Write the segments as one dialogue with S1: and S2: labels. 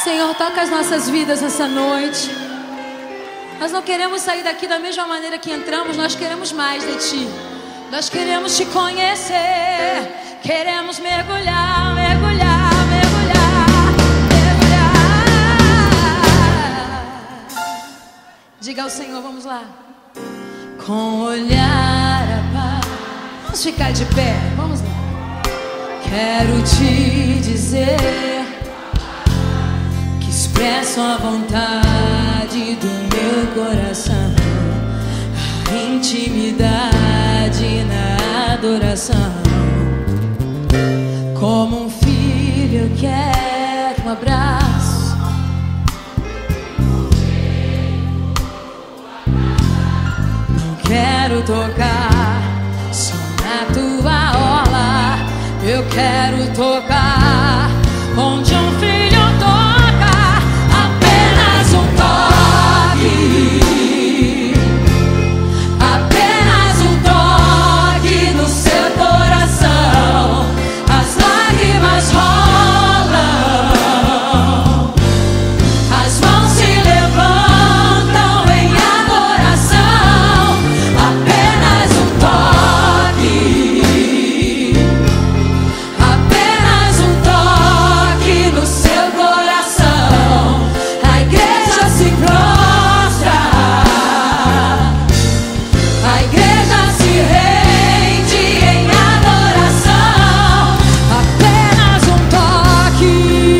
S1: Senhor, toca as nossas vidas essa noite. Nós não queremos sair daqui da mesma maneira que entramos. Nós queremos mais de Ti. Nós queremos Te conhecer. Queremos mergulhar, mergulhar, mergulhar, mergulhar. Diga ao Senhor, vamos lá. Com olhar a paz. Vamos ficar de pé, vamos lá. Quero te dizer que expresso a vontade do meu coração, a intimidade na adoração. Como um filho eu quero um abraço. Não quero tocar só na tua orla. Eu quero tocar onde um filho toca. Apenas um toque. Apenas um toque no seu coração. As lágrimas rolam, as mãos se levantam em adoração. Apenas um toque. Apenas um toque no seu coração. A igreja se prostra, a igreja se rende em adoração. Apenas um toque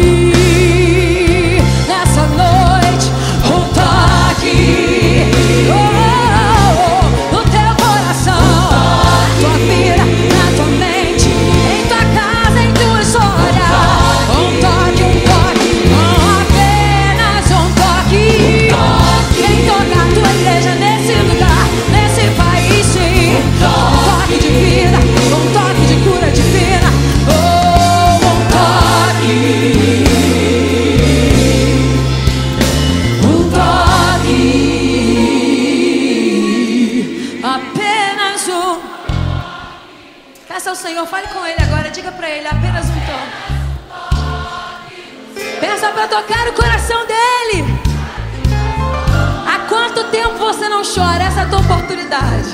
S1: nessa noite, um toque no teu coração, tua vida, na tua mente, em tua casa, em tua história. Um toque, apenas um toque. Quem toca a tua igreja nesse lugar, nesse país, sim. Um toque de vida, um toque de cura divina. Oh, um toque. Um toque. Apenas um. Peça ao Senhor, fale com Ele agora, diga pra Ele, apenas um toque. Peça pra tocar o coração dEle. Há quanto tempo você não chora? Essa é a tua oportunidade.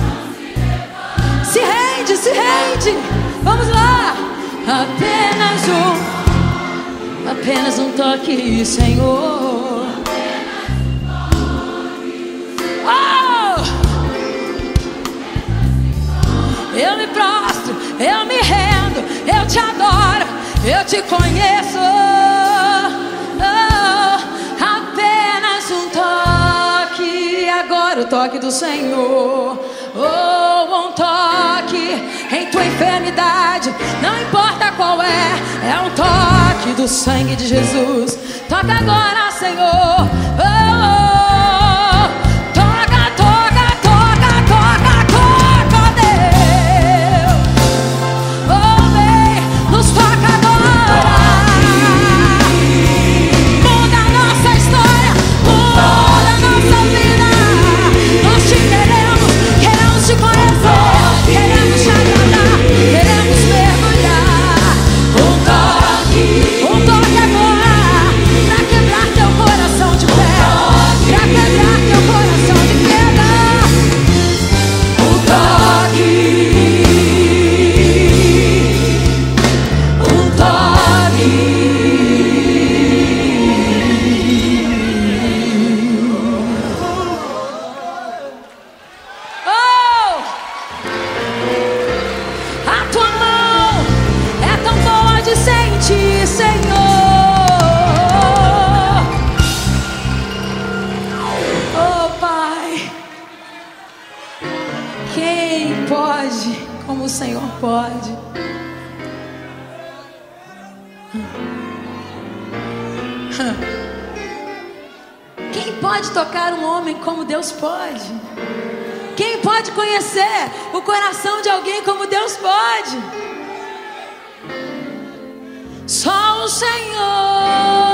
S1: Se rende, se rende. Vamos lá. Apenas um toque, Senhor. Oh! Eu me prostro, eu me rendo, eu te adoro, eu te conheço. Oh, apenas um toque, agora o toque do Senhor. Oh, um toque em tua enfermidade, não importa qual é um toque do sangue de Jesus. Toca agora, Senhor. Oh, toca, toca, toca, toca, toca, Deus. Oh, vem, nos toca agora. Muda a nossa história, muda a nossa vida. Nós te queremos, queremos te conhecer, queremos te agradar, queremos mergulhar. Um toque agora, pra quebrar teu coração de pedra, pra quebrar teu coração de pedra. Um toque, um toque. Oh! A tua mão é tão boa de sentir, Senhor. Oh, Pai, quem pode como o Senhor pode? Quem pode tocar um homem como Deus pode? Quem pode conhecer o coração de alguém como Deus pode? Só o Senhor.